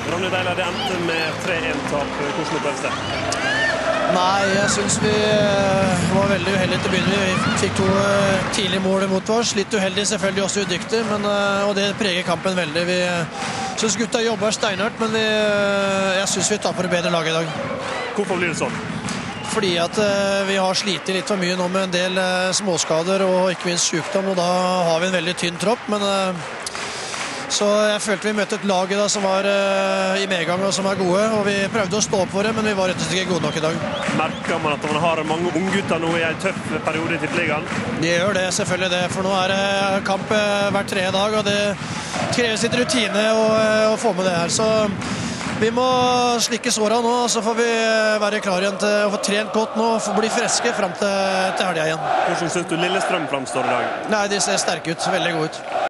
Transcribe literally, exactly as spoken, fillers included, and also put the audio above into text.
Ronny Deila, det endte med tre en-tap. Hvordan opplevdes det? Nei, jeg synes vi var veldig uheldige til å begynne. Vi fikk to tidlige mål mot oss. Litt uheldig, selvfølgelig også udyktig, men, og det preger kampen veldig. Vi synes gutta jobber steinhardt, men vi, jeg synes vi taper et bedre lag i dag. Hvorfor blir det sånn? Fordi at vi har slitt litt for mye nå med en del småskader og ikke minst sykdom, og da har vi en veldig tynn tropp, men så jeg følte vi møtte et lag da, som var uh, i medgang og som var gode, og vi prøvde å stå på det, men vi var rett og slett ikke gode nok i dag. Merker man at man har mange unggutter nå i en tøff periode i Tippeligaen? Det gjør det, selvfølgelig det, for nå er det kamp uh, hver tredje dag, og det kreves litt rutine å, uh, å få med det her, så vi må slikke såra nå, så får vi være klar igjen til å få trent godt nå, og få bli friske frem til, til helga igjen. Hvordan synes du Lillestrøm fremstår i dag? Nei, de ser sterke ut, veldig gode ut.